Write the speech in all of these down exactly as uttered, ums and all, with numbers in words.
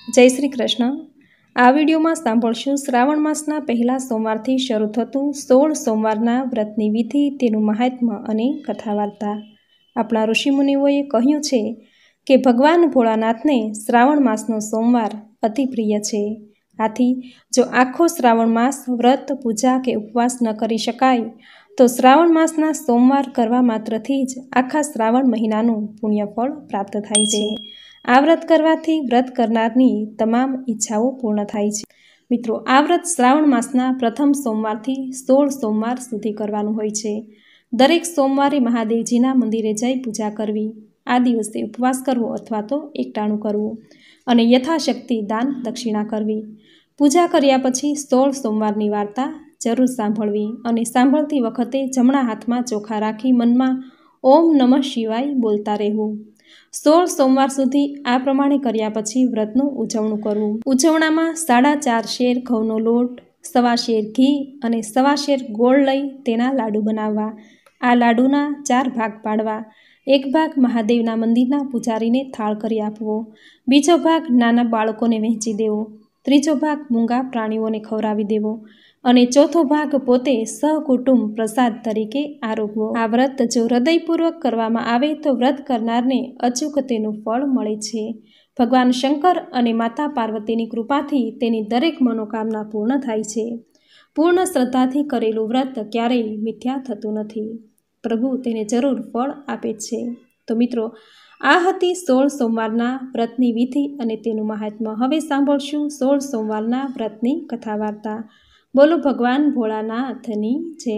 જય શ્રી કૃષ્ણ। આ વિડીયોમાં સાંભળશું શ્રાવણ માસના પહેલા સોમવારથી શરૂ થતું સોળ સોમવારના વ્રતની વિધિ, તેનું મહાત્મ્ય અને કથા વાર્તા। આપણા ઋષિમુનિઓએ કહ્યું છે કે ભગવાન ભોળાનાથને શ્રાવણ માસનો સોમવાર અતિ પ્રિય છે। આથી જો આખો શ્રાવણ માસ વ્રત, પૂજા કે ઉપવાસ ન કરી શકાય તો શ્રાવણ માસના સોમવાર કરવા માત્રથી જ આખા શ્રાવણ મહિનાનું પુણ્યફળ પ્રાપ્ત થાય છે। આ વ્રત કરવાથી વ્રત કરનારની તમામ ઈચ્છાઓ પૂર્ણ થાય છે। મિત્રો, આ વ્રત શ્રાવણ માસના પ્રથમ સોમવારથી સોળ સોમવાર સુધી કરવાનું હોય છે। દરેક સોમવારે મહાદેવજીના મંદિરે જઈ પૂજા કરવી, આ દિવસે ઉપવાસ કરવો અથવા તો એકટાણું કરવું અને યથાશક્તિ દાન દક્ષિણા કરવી। પૂજા કર્યા પછી સોળ સોમવારની વાર્તા જરૂર સાંભળવી અને સાંભળતી વખતે જમણા હાથમાં ચોખા રાખી મનમાં ઓમ નમઃ શિવાય બોલતા રહેવું। સોળ સોમવાર સુધી આ પ્રમાણે કર્યા પછી વ્રતનું ઉજવણું કરવું। ઉજવણામાં સાડા ચાર શેર ઘઉંનો લોટ, સવા શેર ઘી અને સવા શેર ગોળ લઈ તેના લાડુ બનાવવા। આ લાડુના ચાર ભાગ પાડવા। એક ભાગ મહાદેવના મંદિરના પૂજારીને થાળ કરી આપવો, બીજો ભાગ નાના બાળકોને વહેંચી દેવો, ત્રીજો ભાગ મૂંગા પ્રાણીઓને ખવડાવી દેવો અને ચોથો ભાગ પોતે સહકુટુંબ પ્રસાદ તરીકે આરોગવો। આ વ્રત જો હૃદયપૂર્વક કરવામાં આવે તો વ્રત કરનારને અચૂક તેનું ફળ મળે છે। ભગવાન શંકર અને માતા પાર્વતીની કૃપાથી તેની દરેક મનોકામના પૂર્ણ થાય છે। પૂર્ણ શ્રદ્ધાથી કરેલું વ્રત ક્યારેય મિથ્યા થતું નથી, પ્રભુ તેને જરૂર ફળ આપે છે। તો મિત્રો, આ હતી સોળ સોમવારના વ્રતની વિધિ અને તેનું મહાત્મ્ય। હવે સાંભળશું સોળ સોમવારના વ્રતની કથા વાર્તા। બોલો ભગવાન ભોળાનાથની જય।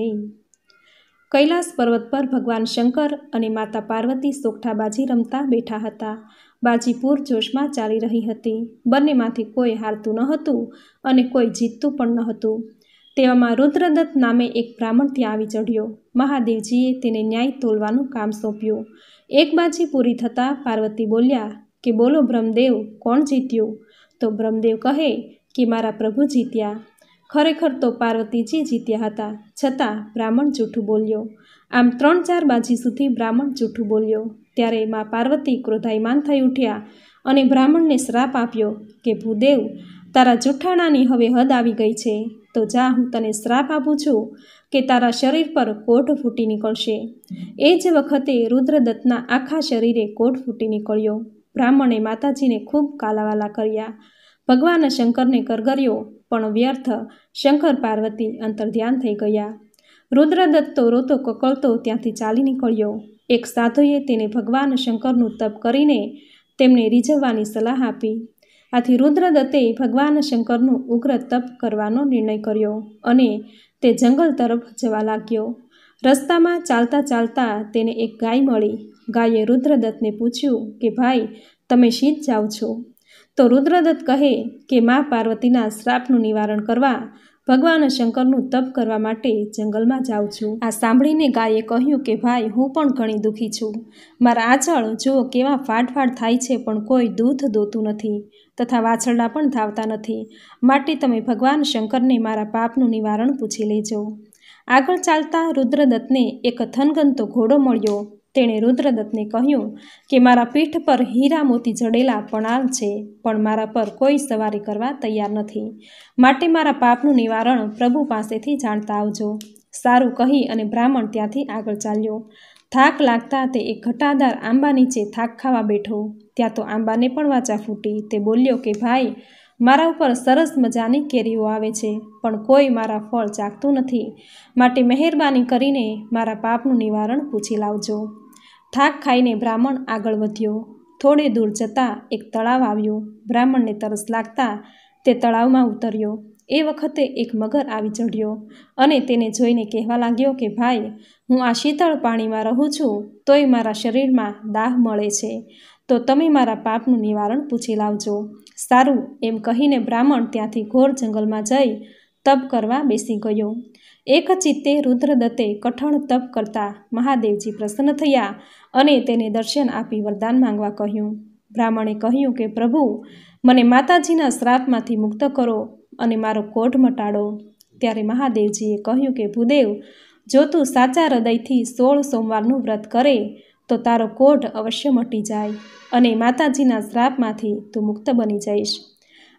કૈલાસ પર્વત પર ભગવાન શંકર અને માતા પાર્વતી સોગઠાબાજી રમતા બેઠા હતા। બાજી પૂરજોશમાં ચાલી રહી હતી। બંનેમાંથી કોઈ હારતું ન હતું અને કોઈ જીતતું પણ ન હતું। તેવામાં રુદ્રદત્ત નામે એક બ્રાહ્મણ ત્યાં આવી ચઢ્યો। મહાદેવજીએ તેને ન્યાય તોલવાનું કામ સોંપ્યું। એક બાજી પૂરી થતાં પાર્વતી બોલ્યા કે બોલો બ્રહ્મદેવ, કોણ જીત્યું? તો બ્રહ્મદેવ કહે કે મારા પ્રભુ જીત્યા। ખરેખર તો પાર્વતીજી જીત્યા હતા, છતાં બ્રાહ્મણ જૂઠું બોલ્યો। આમ ત્રણ ચાર બાજી સુધી બ્રાહ્મણ જૂઠું બોલ્યો। ત્યારે માં પાર્વતી ક્રોધાયમાન થઈ ઉઠ્યા અને બ્રાહ્મણને શ્રાપ આપ્યો કે ભૂદેવ, તારા જૂઠાણાની હવે હદ આવી ગઈ છે, તો જા, હું તને શ્રાપ આપું છું કે તારા શરીર પર કોઢ ફૂટી નીકળશે। એ જ વખતે રુદ્રદત્તના આખા શરીરે કોઢ ફૂટી નીકળ્યો। બ્રાહ્મણે માતાજીને ખૂબ કાલાવાલા કર્યા, ભગવાન શંકરને કરગર્યો, પણ વ્યર્થ। શંકર પાર્વતી અંતર્ધ્યાન થઈ ગયા। રુદ્રદત્ત તો રોતો કકળતો ત્યાંથી ચાલી નીકળ્યો। એક સાધુએ તેને ભગવાન શંકરનું તપ કરીને તેમને રીઝવવાની સલાહ આપી। આથી રુદ્રદત્તે ભગવાન શંકરનું ઉગ્ર તપ કરવાનો નિર્ણય કર્યો અને તે જંગલ તરફ જવા લાગ્યો। રસ્તામાં ચાલતા ચાલતા તેને એક ગાય મળી। ગાયે રુદ્રદત્તને પૂછ્યું કે ભાઈ, તમે શીત જાઓ છો? તો રુદ્રદત્ત કહે કે મા પાર્વતીના શ્રાપનું નિવારણ કરવા ભગવાન શંકરનું તપ કરવા માટે જંગલમાં જાઉં છું। આ સાંભળીને ગાયે કહ્યું કે ભાઈ, હું પણ ઘણી દુઃખી છું। મારા આંચળ જુઓ કેવા ફાડ ફાડ થાય છે, પણ કોઈ દૂધ દોતું નથી તથા વાછરડા પણ ધાવતા નથી। માટે તમે ભગવાન શંકરને મારા પાપનું નિવારણ પૂછી લેજો। આગળ ચાલતા રુદ્રદત્તને એક થનગનતો ઘોડો મળ્યો। તેણે રુદ્રદત્તને કહ્યું કે મારા પીઠ પર હીરા મોતી જડેલા પણાલ છે, પણ મારા પર કોઈ સવારી કરવા તૈયાર નથી, માટે મારા પાપનું નિવારણ પ્રભુ પાસેથી જાણતા આવજો। સારું કહી અને બ્રાહ્મણ ત્યાંથી આગળ ચાલ્યો। થાક લાગતા તે એક ઘટાદાર આંબા નીચે થાક ખાવા બેઠો। ત્યાં તો આંબાને પણ વાચા ફૂટી। તે બોલ્યો કે ભાઈ, મારા ઉપર સરસ મજાની કેરીઓ આવે છે, પણ કોઈ મારા ફળ ચાખતું નથી, માટે મહેરબાની કરીને મારા પાપનું નિવારણ પૂછી લાવજો। થાક ખાઈને બ્રાહ્મણ આગળ વધ્યો। થોડે દૂર જતાં એક તળાવ આવ્યું। બ્રાહ્મણને તરસ લાગતા તે તળાવમાં ઉતર્યો। એ વખતે એક મગર આવી ચઢ્યો અને તેને જોઈને કહેવા લાગ્યો કે ભાઈ, હું આ શીતળ પાણીમાં રહું છું, તોય મારા શરીરમાં દાહ મળે છે, તો તમે મારા પાપનું નિવારણ પૂછી લાવજો। સારું, એમ કહીને બ્રાહ્મણ ત્યાંથી ઘોર જંગલમાં જઈ તપ કરવા બેસી ગયો। એક ચિત્તે રુદ્રદત્તે કઠણ તપ કરતા મહાદેવજી પ્રસન્ન થયા અને તેને દર્શન આપી વરદાન માંગવા કહ્યું। બ્રાહ્મણે કહ્યું કે પ્રભુ, મને માતાજીના શ્રાપમાંથી મુક્ત કરો અને મારો કોઢ મટાડો। ત્યારે મહાદેવજીએ કહ્યું કે ભૂદેવ, જો તું સાચા હૃદયથી સોળ સોમવારનું વ્રત કરે તો તારો કોઢ અવશ્ય મટી જાય અને માતાજીના શ્રાપમાંથી તું મુક્ત બની જઈશ।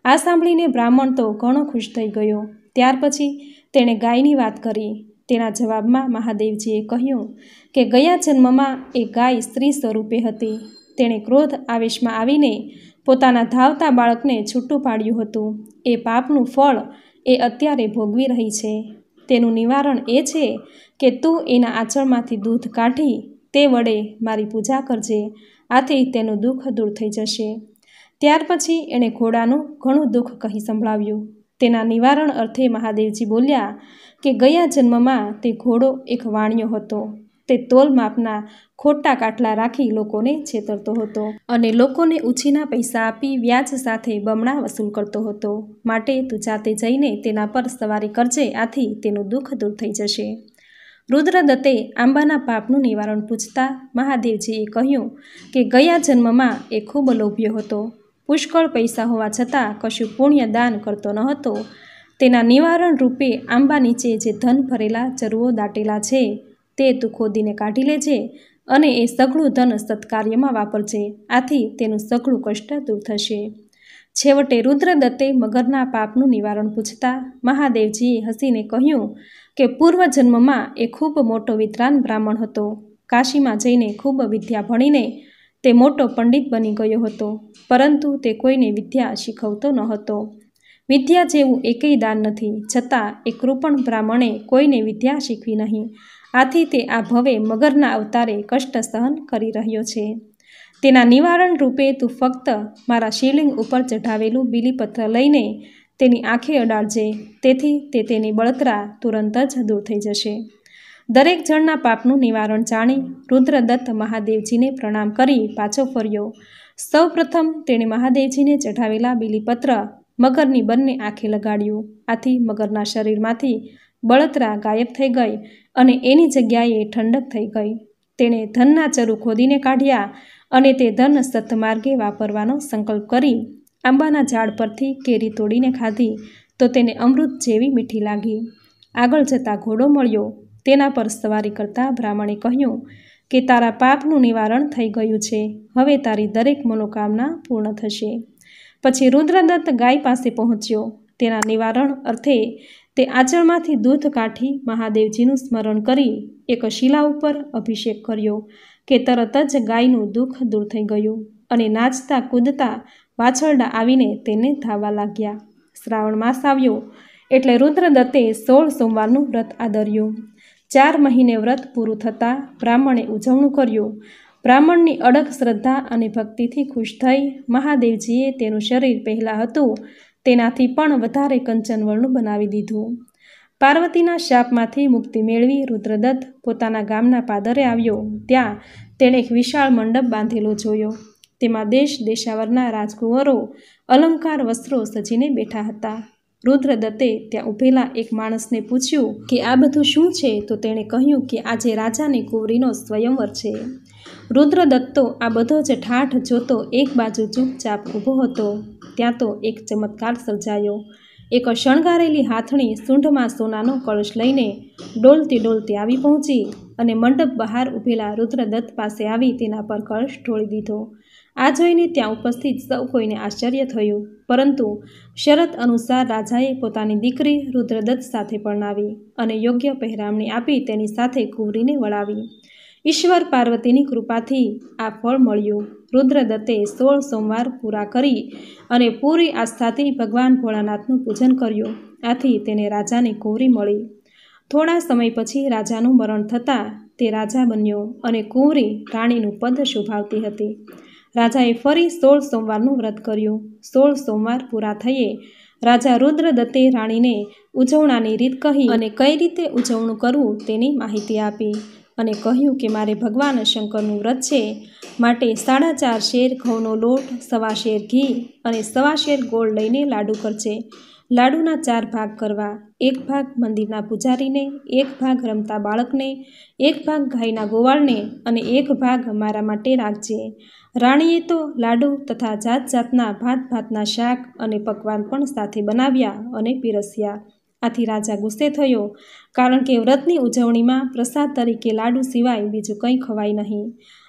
આ સાંભળીને બ્રાહ્મણ તો ઘણો ખુશ થઈ ગયો. ત્યાર પછી તેણે ગાયની વાત કરી. તેના જવાબમાં મહાદેવજીએ કહ્યું કે ગયા જન્મમાં એ ગાય સ્ત્રી સ્વરૂપે હતી. તેણે ક્રોધ આવેશમાં આવીને પોતાના ધાવતા બાળકને છૂટું પાડ્યું હતું. એ પાપનું ફળ એ અત્યારે ભોગવી રહી છે. તેનું નિવારણ એ છે કે તું એના આંચળમાંથી દૂધ કાઢી તે વડે મારી પૂજા કરજે. આથી તેનું દુઃખ દૂર થઈ જશે. ત્યાર પછી એણે ઘોડાનું ઘણું દુઃખ કહી સંભળાવ્યું. તેના નિવારણ અર્થે મહાદેવજી બોલ્યા કે ગયા જન્મમાં તે ઘોડો એક વાણિયો હતો. તે તોલ માપના ખોટા કાટલા રાખી લોકોને છેતરતો હતો અને લોકોને ઉછીના પૈસા આપી વ્યાજ સાથે બમણા વસૂલ કરતો હતો. માટે તું જાતે જઈને તેના પર સવારી કરજે. આથી તેનું દુઃખ દૂર થઈ જશે. રુદ્રદત્તે આંબાના પાપનું નિવારણ પૂછતા મહાદેવજીએ કહ્યું કે ગયા જન્મમાં એ ખૂબ લોભ્યો હતો. પુષ્કળ પૈસા હોવા છતાં કશું પુણ્ય દાન કરતો ન હતો. તેના નિવારણ રૂપે આંબા નીચે જે ધન ભરેલા ચરુઓ દાટેલા છે તે તું ખોદીને કાઢી લેજે અને એ સઘળું ધન સત્કાર્યમાં વાપરજે. આથી તેનું સઘળું કષ્ટ દૂર થશે. છેવટે રુદ્રદત્તે મગરના પાપનું નિવારણ પૂછતા મહાદેવજીએ હસીને કહ્યું કે પૂર્વજન્મમાં એ ખૂબ મોટો વિદ્વાન બ્રાહ્મણ હતો. કાશીમાં જઈને ખૂબ વિદ્યા ભણીને તે મોટો પંડિત બની ગયો હતો. પરંતુ તે કોઈને વિદ્યા શીખવતો ન હતો. વિદ્યા જેવું એકેય દાન નથી, છતાં એ કૃપણ બ્રાહ્મણે કોઈને વિદ્યા શીખવી નહીં. આથી તે આ ભવે મગરના અવતારે કષ્ટ સહન કરી રહ્યો છે. તેના નિવારણ રૂપે તું ફક્ત મારા શિવલિંગ ઉપર ચઢાવેલું બીલીપત્ર લઈને તેની આંખે અડાડજે. તેથી તે તેની બળતરા તુરંત જ દૂર થઈ જશે. દરેક જણના પાપનું નિવારણ જાણી રુદ્રદત્ત મહાદેવજીને પ્રણામ કરી પાછો ફર્યો. સૌ પ્રથમ તેણે મહાદેવજીને ચઢાવેલા બીલીપત્ર મગરની બંને આંખે લગાડ્યું. આથી મગરના શરીરમાંથી બળતરા ગાયબ થઈ ગઈ અને એની જગ્યાએ ઠંડક થઈ ગઈ. તેણે ધનના ચરુ ખોદીને કાઢ્યા અને તે ધન સત્માર્ગે વાપરવાનો સંકલ્પ કરી આંબાના ઝાડ પરથી કેરી તોડીને ખાધી તો તેને અમૃત જેવી મીઠી લાગી. આગળ જતાં ઘોડો મળ્યો. તેના પર સવારી કરતા બ્રાહ્મણે કહ્યું કે તારા પાપનું નિવારણ થઈ ગયું છે. હવે તારી દરેક મનોકામના પૂર્ણ થશે. પછી રુદ્રદત્ત ગાય પાસે પહોંચ્યો. તેના નિવારણ અર્થે તે આંચળમાંથી દૂધ કાઢી મહાદેવજીનું સ્મરણ કરી એક શિલા ઉપર અભિષેક કર્યો કે તરત જ ગાયનું દુઃખ દૂર થઈ ગયું અને નાચતા કૂદતા વાછરડા આવીને તેને ધાવવા લાગ્યા. શ્રાવણ માસ આવ્યો એટલે રુદ્રદત્તે સોળ સોમવારનું વ્રત આદર્યું. ચાર મહિને વ્રત પૂરું થતાં બ્રાહ્મણે ઉજવણું કર્યું. બ્રાહ્મણની અડગ શ્રદ્ધા અને ભક્તિથી ખુશ થઈ મહાદેવજીએ તેનું શરીર પહેલાં હતું તેનાથી પણ વધારે કંચનવર્ણું બનાવી દીધું. પાર્વતીના શાપમાંથી મુક્તિ મેળવી રુદ્રદત્ત પોતાના ગામના પાદરે આવ્યો. ત્યાં તેણે એક વિશાળ મંડપ બાંધેલો જોયો. તેમાં દેશ દેશાવરના રાજકુંવરો અલંકાર વસ્ત્રો સજીને બેઠા હતા. રુદ્રદત્તે ત્યાં ઊભેલા એક માણસને પૂછ્યું કે આ બધું શું છે? તો તેણે કહ્યું કે આજે રાજાની કુંવરીનો સ્વયંવર છે. રુદ્રદત્ત તો આ બધો જ ઠાઠ જોતો એક બાજુ ચૂપચાપ ઊભો હતો. ત્યાં તો એક ચમત્કાર સર્જાયો. એક શણગારેલી હાથણી સૂંઢમાં સોનાનો કળશ લઈને ડોલતી ડોલતી આવી પહોંચી અને મંડપ બહાર ઊભેલા રુદ્રદત્ત પાસે આવી તેના પર કળશ ઢોળી દીધો. આ જોઈને ત્યાં ઉપસ્થિત સૌ કોઈને આશ્ચર્ય થયું. પરંતુ શરત અનુસાર રાજાએ પોતાની દીકરી રુદ્રદત્ત સાથે પરણાવી અને યોગ્ય પહેરામણી આપી તેની સાથે કુંવરીને વળાવી. ઈશ્વર પાર્વતીની કૃપાથી આ ફળ મળ્યું. રુદ્રદત્તે સોળ સોમવાર પૂરા કરી અને પૂરી આસ્થાથી ભગવાન ભોળાનાથનું પૂજન કર્યું. આથી તેને રાજાની કુંવરી મળી. થોડા સમય પછી રાજાનું મરણ થતાં તે રાજા બન્યો અને કુંવરી રાણીનું પદ શોભાવતી હતી. રાજાએ ફરી સોળ સોમવારનું વ્રત કર્યું. સોળ સોમવાર પૂરા થયે રાજા રુદ્રદત્તે રાણીને ઉજવણાની રીત કહી અને કઈ રીતે ઉજવણું કરવું તેની માહિતી આપી અને કહ્યું કે મારે ભગવાન શંકરનું વ્રત છે, માટે સાડા ચાર શેર ઘઉંનો લોટ, સવા શેર ઘી અને સવા શેર ગોળ લઈને લાડુ કરજે. લાડુના ચાર ભાગ કરવા. એક ભાગ મંદિરના પૂજારીને, એક ભાગ રમતા બાળકને, એક ભાગ ગાયના ગોવાળને અને એક ભાગ મારા માટે રાખજે. રાણીએ તો લાડુ તથા જાત જાતના ભાત ભાતના શાક અને પકવાન પણ સાથે બનાવ્યા અને પીરસ્યા. આથી રાજા ગુસ્સે થયો, કારણ કે વ્રતની ઉજવણીમાં પ્રસાદ તરીકે લાડુ સિવાય બીજું કંઈ ખવાય નહીં.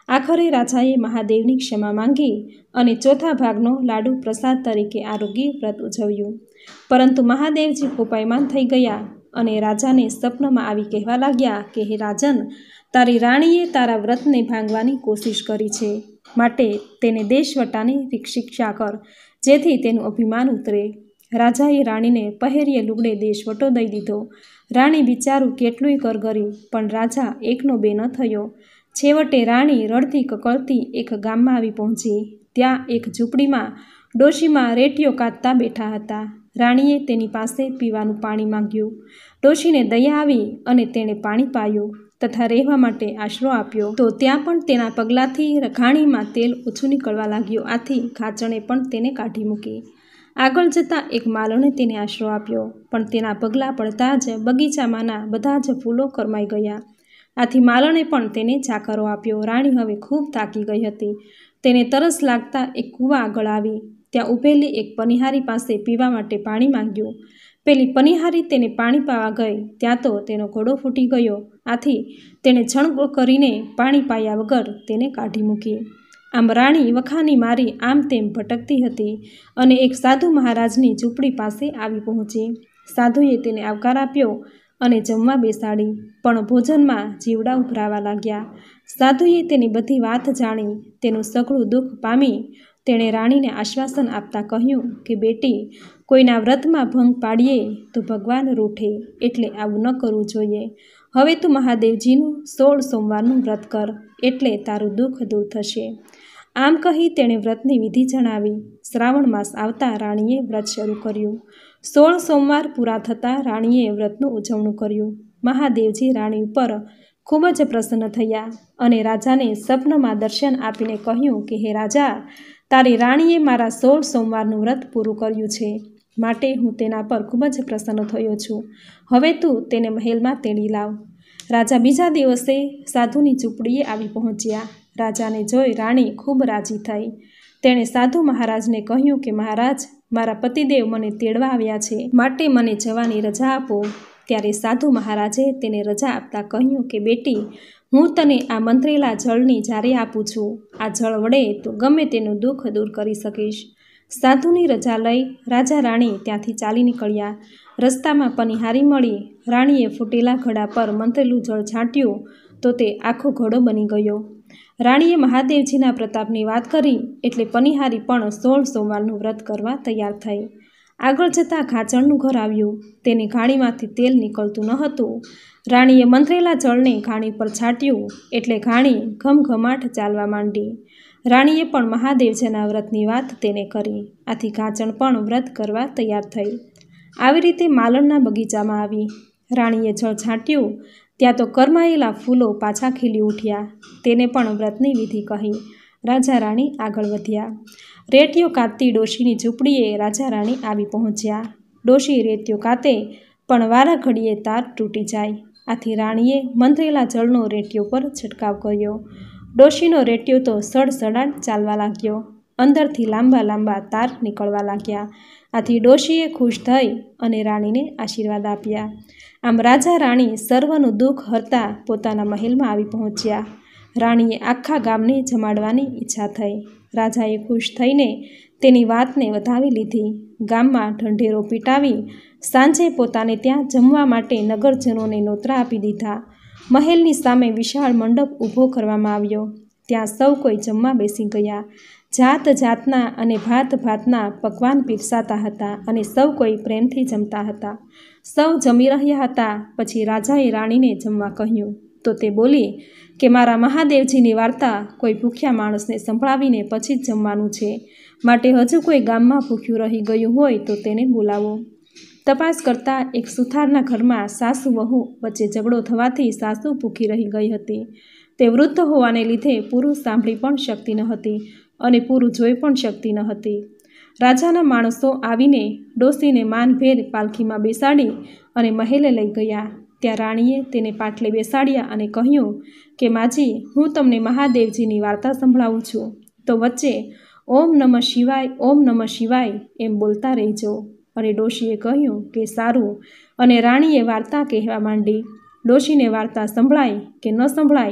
આખરે રાજાએ મહાદેવની ક્ષમા માંગી અને ચોથા ભાગનો લાડુ પ્રસાદ તરીકે આરોગી વ્રત ઉજવ્યું. પરંતુ મહાદેવજી કોપાયમાન થઈ ગયા અને રાજાને સપનમાં આવી કહેવા લાગ્યા કે હે રાજન, તારી રાણીએ તારા વ્રતને ભાંગવાની કોશિશ કરી છે, માટે તેને દેશવટાની શિક્ષા કર, જેથી તેનું અભિમાન ઉતરે. રાજાએ રાણીને પહેરીએ લુગડે દેશવટો દઈ દીધો. રાણી બિચારું કેટલુંય કરગરી, પણ રાજા એકનો બે ન થયો. છેવટે રાણી રડતી કકળતી એક ગામમાં આવી પહોંચી. ત્યાં એક ઝૂંપડીમાં ડોશીમાં રેટીઓ કાતતા બેઠા હતા. રાણીએ તેની પાસે પીવાનું પાણી માંગ્યું. ડોશીને દયા આવી અને તેણે પાણી પાયું તથા રહેવા માટે આશરો આપ્યો. તો ત્યાં પણ તેના પગલાંથી ઘાણીમાં તેલ ઓછું નીકળવા લાગ્યું. આથી ખાચણે પણ તેને કાઢી મૂકી. આગળ જતાં એક માલણે તેને આશરો આપ્યો, પણ તેના પગલાં પડતા જ બગીચામાંના બધા જ ફૂલો કરમાઈ ગયા. આથી માલણે પણ તેને ચાકરો આપ્યો. રાણી હવે ખૂબ થાકી ગઈ હતી. તેને તરસ લાગતા એક કૂવા આગળ આવી. ત્યાં ઊભેલી એક પનિહારી પાસે પીવા માટે પાણી માંગ્યું. પેલી પનિહારી તેને પાણી પાવા ગઈ ત્યાં તો તેનો ઘોડો ફૂટી ગયો. આથી તેણે છણગો કરીને પાણી પાયા વગર તેને કાઢી મૂકી. આમ રાણી વખાની મારી આમ તેમ ભટકતી હતી અને એક સાધુ મહારાજની ઝૂંપડી પાસે આવી પહોંચી. સાધુએ તેને આવકાર આપ્યો અને જમવા બેસાડી, પણ ભોજનમાં જીવડા ઉભરાવા લાગ્યા. સાધુએ તેની બધી વાત જાણી, તેનું સઘળું દુઃખ પામી તેણે રાણીને આશ્વાસન આપતા કહ્યું કે બેટી, કોઈના વ્રતમાં ભંગ પાડીએ તો ભગવાન રૂઠે, એટલે આવું ન કરવું જોઈએ. હવે તું મહાદેવજીનું સોળ સોમવારનું વ્રત કર, એટલે તારું દુઃખ દૂર થશે. આમ કહી તેણે વ્રતની વિધિ જણાવી. શ્રાવણ માસ આવતા રાણીએ વ્રત શરૂ કર્યું. સોળ સોમવાર પૂરા થતાં રાણીએ વ્રતનું ઉજવણું કર્યું. મહાદેવજી રાણી ઉપર ખૂબ જ પ્રસન્ન થયા અને રાજાને સ્વપ્નમાં દર્શન આપીને કહ્યું કે હે રાજા, તારી રાણીએ મારા સોળ સોમવારનું વ્રત પૂરું કર્યું છે, માટે હું તેના પર ખૂબ જ પ્રસન્ન થયો છું. હવે તું તેને મહેલમાં તેડી લાવ. રાજા બીજા દિવસે સાધુની ઝૂંપડીએ આવી પહોંચ્યા. રાજાને જોઈ રાણી ખૂબ રાજી થઈ. તેણે સાધુ મહારાજને કહ્યું કે મહારાજ, મારા પતિદેવ મને તેડવા આવ્યા છે, માટે મને જવાની રજા આપો. ત્યારે સાધુ મહારાજે તેને રજા આપતા કહ્યું કે બેટી, હું તને આ મંત્રેલા જળની જારી આપું છું. આ જળ વડે તું ગમે તેનું દુઃખ દૂર કરી શકીશ. સાધુની રજા લઈ રાજા રાણી ત્યાંથી ચાલી નીકળ્યા. રસ્તામાં પનિહારી મળી. રાણીએ ફૂટેલા ઘડા પર મંત્રેલું જળ છાંટ્યું તો તે આખો ઘડો બની ગયો. રાણીએ મહાદેવજીના પ્રતાપની વાત કરી એટલે પનિહારી પણ સોળ સોમવારનું વ્રત કરવા તૈયાર થઈ. આગળ જતાં ખાચરનું ઘર આવ્યું. તેની ઘાણીમાંથી તેલ નીકળતું ન હતું. રાણીએ મંત્રેલા જળને ઘાણી પર છાંટ્યું એટલે ઘાણી ઘમઘમાટ ચાલવા માંડી. રાણીએ પણ મહાદેવજીના વ્રતની વાત તેને કરી. આથી ઘાંચણ પણ વ્રત કરવા તૈયાર થઈ. આવી રીતે માલણના બગીચામાં આવી. રાણીએ જળ છાંટ્યું ત્યાં તો કરમાયેલા ફૂલો પાછા ખીલી ઉઠ્યા. તેને પણ વ્રતની વિધિ કહી રાજા રાણી આગળ વધ્યા. રેટીઓ કાતતી ડોશીની ઝૂંપડીએ રાજા રાણી આવી પહોંચ્યા. ડોશી રેતીઓ કાતે પણ વારા ઘડીએ તાર તૂટી જાય. આથી રાણીએ મંત્રેલા જળનો રેટીઓ પર છંટકાવ કર્યો. ડોશીનો રેટીઓ તો સડસડાટ ચાલવા લાગ્યો. અંદરથી લાંબા લાંબા તાર નીકળવા લાગ્યા. આથી ડોશીએ ખુશ થઈ અને રાણીને આશીર્વાદ આપ્યા. આમ રાજા રાણી સર્વનું દુઃખ હરતા પોતાના મહેલમાં આવી પહોંચ્યા. રાણીએ આખા ગામને જમાડવાની ઈચ્છા થઈ. રાજાએ ખુશ થઈને તેની વાતને વધાવી લીધી. ગામમાં ઢંઢેરો પીટાવી સાંજે પોતાને ત્યાં જમવા માટે નગરજનોને નોતરા આપી દીધા. મહેલની સામે વિશાળ મંડપ ઊભો કરવામાં આવ્યો. ત્યાં સૌ કોઈ જમવા બેસી ગયા. જાત જાતના અને ભાત ભાતના પકવાન પીરસાતા હતા અને સૌ કોઈ પ્રેમથી જમતા હતા. સૌ જમી રહ્યા હતા. પછી રાજાએ રાણીને જમવા કહ્યું તો તે બોલી કે મારા મહાદેવજીની વાર્તા કોઈ ભૂખ્યા માણસને સંભળાવીને પછી જ જમવાનું છે, માટે હજુ કોઈ ગામમાં ભૂખ્યું રહી ગયું હોય તો તેને બોલાવો. તપાસ કરતાં એક સુથારના ઘરમાં સાસુ વહુ વચ્ચે ઝઘડો થવાથી સાસુ ભૂખી રહી ગઈ હતી. તે વૃદ્ધ હોવાને લીધે પૂરું સાંભળી પણ શકતી ન હતી અને પૂરું જોઈ પણ શકતી ન હતી. રાજાના માણસો આવીને ડોસીને માનભેર પાલખીમાં બેસાડી અને મહેલે લઈ ગયા. ત્યાં રાણીએ તેને પાટલે બેસાડ્યા અને કહ્યું કે માજી, હું તમને મહાદેવજીની વાર્તા સંભળાવું છું, તો વચ્ચે ઓમ નમઃ શિવાય ઓમ નમઃ શિવાય એમ બોલતા રહેજો. અને ડોશીએ કહ્યું કે સારું. અને રાણીએ વાર્તા કહેવા માંડી. ડોશીને વાર્તા સંભળાય કે ન સંભળાય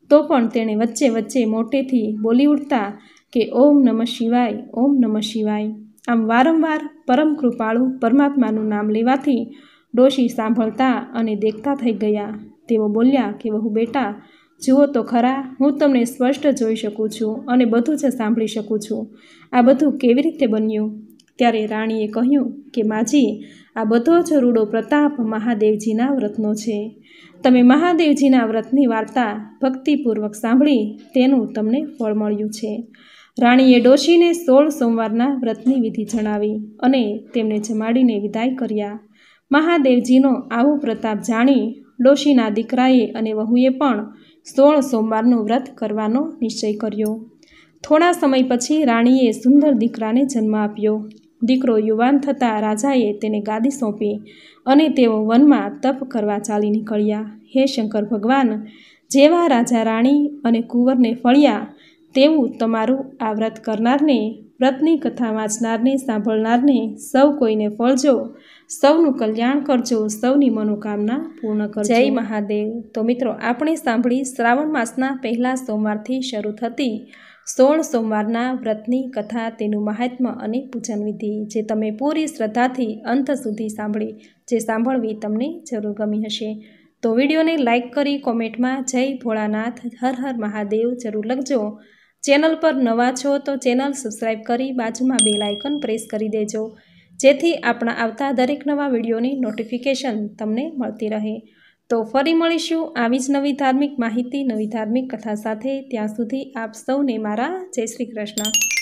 તો પણ તેણે વચ્ચે વચ્ચે મોટેથી બોલી ઉઠતા કે ઓમ નમઃ શિવાય, ઓમ નમઃ શિવાય. આમ વારંવાર પરમ કૃપાળુ પરમાત્માનું નામ લેવાથી ડોશી સાંભળતા અને દેખતા થઈ ગયા. તેઓ બોલ્યા કે વહુ બેટા, જુઓ તો ખરા, હું તમને સ્પષ્ટ જોઈ શકું છું અને બધું જ સાંભળી શકું છું. આ બધું કેવી રીતે બન્યું? ત્યારે રાણીએ કહ્યું કે માજી, આ બધો જ રૂડો પ્રતાપ મહાદેવજીના વ્રતનો છે. તમે મહાદેવજીના વ્રતની વાર્તા ભક્તિપૂર્વક સાંભળી તેનું તમને ફળ મળ્યું છે. રાણીએ ડોશીને સોળ સોમવારના વ્રતની વિધિ જણાવી અને તેમને જમાડીને વિદાય કર્યા. મહાદેવજીનો આવો પ્રતાપ જાણી ડોશીના દીકરાએ અને વહુએ પણ સોળ સોમવારનું વ્રત કરવાનો નિશ્ચય કર્યો. થોડા સમય પછી રાણીએ સુંદર દીકરાને જન્મ આપ્યો. દીકરો યુવાન થતાં રાજાએ તેને ગાદી સોંપી અને તેઓ વનમાં તપ કરવા ચાલી નીકળ્યા. હે શંકર ભગવાન, જેવા રાજા રાણી અને કુંવરને ફળ્યા તેવું તમારું આ વ્રત કરનારને, વ્રતની કથા વાંચનારને, સાંભળનારને સૌ કોઈને ફળજો. સૌનું કલ્યાણ કરજો, સૌની મનોકામના પૂર્ણ કરજો. જય મહાદેવ. તો મિત્રો, આપણે સાંભળી શ્રાવણ માસના પહેલા સોમવારથી શરૂ થતી સોળ સોમવારના વ્રતની કથા, તેનું મહાત્મ્ય અને પૂજન વિધિ, જે તમે પૂરી શ્રદ્ધાથી અંત સુધી સાંભળી, જે સાંભળવી તમને જરૂર ગમી હશે. તો વિડીયોને લાઇક કરી કોમેન્ટમાં જય ભોળાનાથ, હર હર મહાદેવ જરૂર લખજો. ચેનલ પર નવા છો તો ચેનલ સબસ્ક્રાઈબ કરી બાજુમાં બેલ આઇકન પ્રેસ કરી દેજો, જેથી આપણા આવતા દરેક નવા વિડીયોની નોટિફિકેશન તમને મળતી રહે. તો ફરી મળીશું આવી જ નવી ધાર્મિક માહિતી, નવી ધાર્મિક કથા સાથે. ત્યાં સુધી આપ સૌને મારા જય શ્રી કૃષ્ણ.